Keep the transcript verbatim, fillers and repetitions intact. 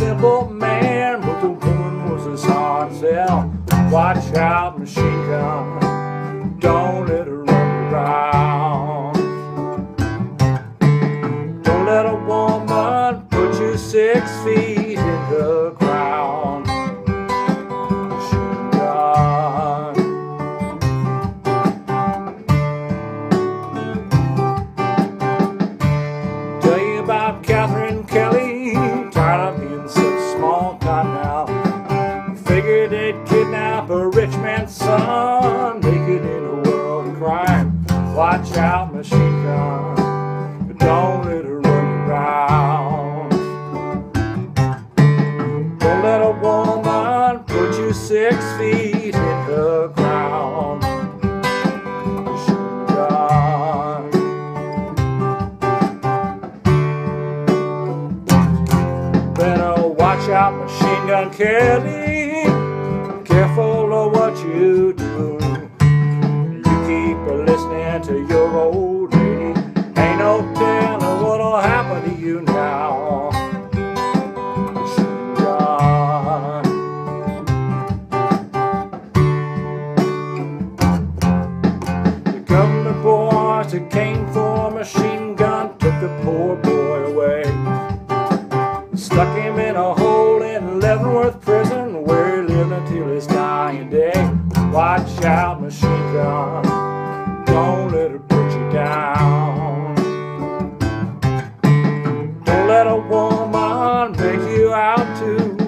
simple man, but the woman was his heart and said, watch out, machine gun, don't let her run you around. Don't let a woman put you six feet in the ground. Machine gun. Tell you about Catherine Kelly, tired of being such small time now. Figured they'd kidnap a rich man's son, make it in a world of crime. Watch out, machine gun, but don't let her run you around. Don't let a woman put you six feet in the ground. Machine gun. Better watch out, Machine Gun Kelly. Careful of what you do. You keep listening to your old lady. Ain't no telling what'll happen to you now. Machine gun. The government boys that came for Machine Gun took the poor boy away. Stuck him in a hole in Leavenworth prison, where he lived until his dying day. Watch out, machine gun, don't let her put you down. Don't let a woman make you out to